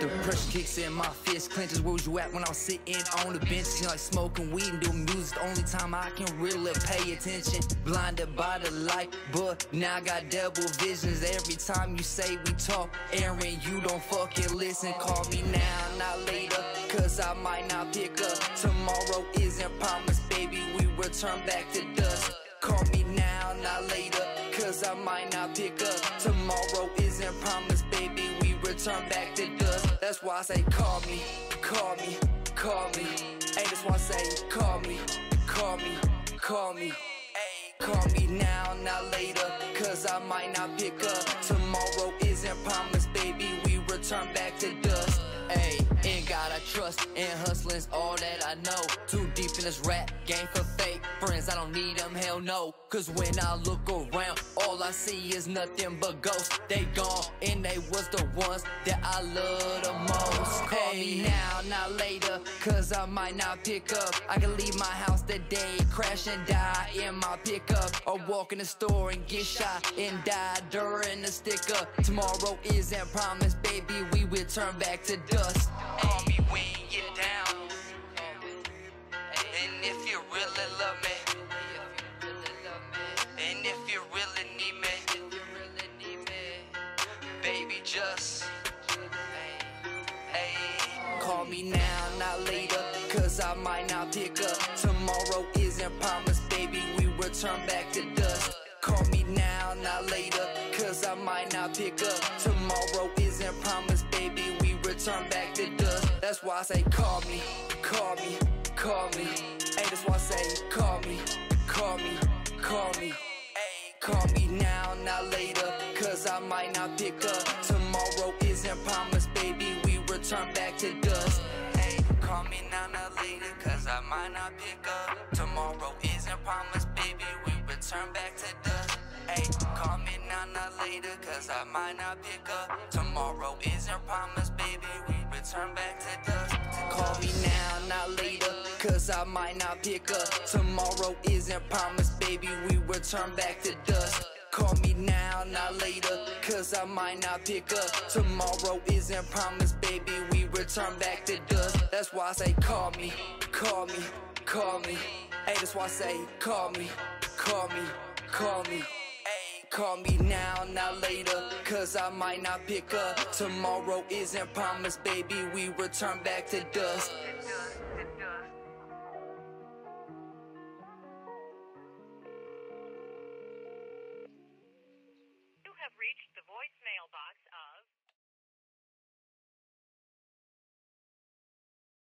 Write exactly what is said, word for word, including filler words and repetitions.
The pressure kicks in, my fist clenches. Where was you at when I was sitting on the bench? You know, like smoking weed and doing music, the only time I can really pay attention. Blinded by the light, but now I got double visions. Every time you say we talk, Aaron, you don't fucking listen. Call me now, not later, cause I might not pick up. Tomorrow isn't promised, baby, we return back to dust. Call me now, not later, cause I might not pick up. Tomorrow isn't promised, baby, we return back to dust. That's why I say call me, call me, call me. Hey, that's why I say call me, call me, call me. Hey, call me now, not later, cause I might not pick up. Tomorrow isn't promised, baby, we return back to dust. Hey, in God I trust, and hustling's all that I know. Too deep in this rap game for fake friends, I don't need them, hell no. Cause when I look around, all I see is nothing but ghosts. They gone, and they was the ones that I love the most. Call me now, not later, cause I might not pick up. I can leave my house today, crash and die in my pickup, or walk in the store and get shot and die during the stick-up. Tomorrow isn't promised, baby, we will turn back to dust. Call me when you're down, and if you really love me, and if you really need me, baby, just hey. Call me now, not later, cause I might not pick up. Tomorrow isn't promised, baby, we return back to dust. Call me now, not later, cause I might not pick up. Tomorrow isn't promised, baby, we return back to dust. That's why I say call me, call me, call me. Hey, that's why I say call me, call me, call me. Hey, call me now, not later, cause I might not pick up. Tomorrow isn't promised, baby, we return back to dust. Hey, call me now, not later, cause I might not pick up. Tomorrow isn't promised, baby, we return back to dust. Hey, call me now, not later, cause I might not pick up. Tomorrow isn't promised, baby, we return back to dust. Call me now, not later, cause I might not pick up. Tomorrow isn't promised, baby, we return back to dust. Call me now, not later, cause I might not pick up. Tomorrow isn't promised, baby, we return back to dust. That's why I say call me, call me, call me. Hey, that's why I say call me, call me, call me. Hey, call me now, not later, cause I might not pick up. Tomorrow isn't promised, baby, we return back to dust.